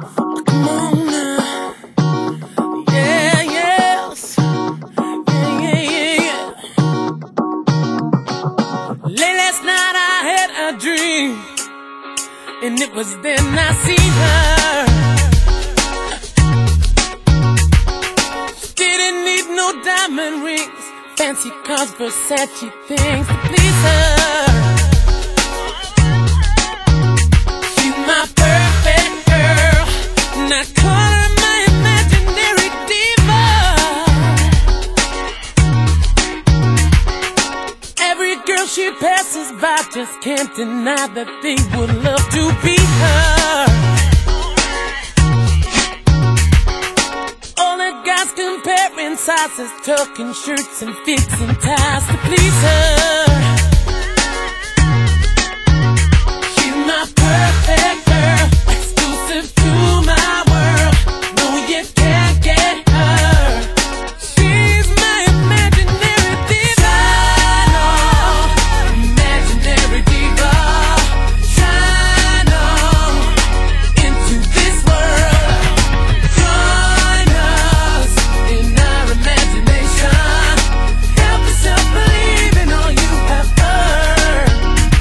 Come on now. Yeah, yes. Yeah. Late last night I had a dream, and it was then I seen her. She didn't need no diamond rings, fancy cars, Versace things to please her. She's my perfect girl, and I call her my imaginary diva. Every girl she passes by just can't deny that they would love to be her. All the guys comparing sizes, tucking shirts and fits and ties to please her. She's my perfect girl, exclusive to my world. No, you can't get her. She's my imaginary diva. Imaginary diva. Shine on into this world. Join us in our imagination. Help yourself believe in all you have earned.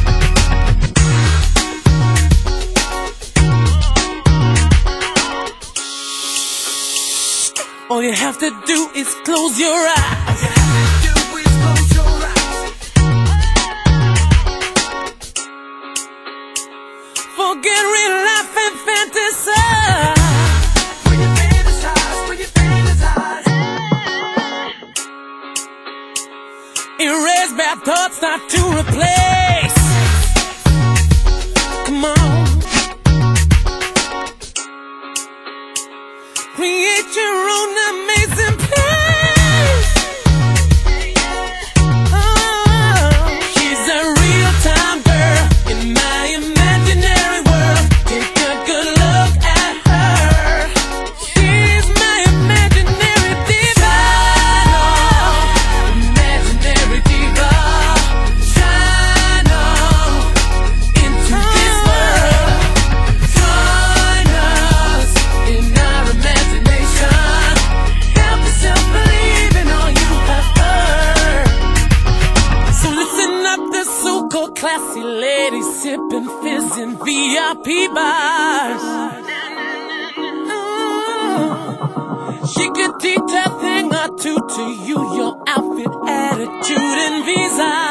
All you have to do is close your eyes. Forget real life and fantasize. When you fantasize. Erase bad thoughts, not to replace. Come on. Create your own amazing place. Oh, she's a real-time girl in my imaginary world. Take a good look at her. She's my imaginary diva. Imaginary diva. Shine on into this world. Join us in our imagination. Help yourself believe in all you have earned. So listen up, the so-called classy ladies sipping fizz in VIP bars. She could teach a thing or two to you, your outfit, attitude, and visa.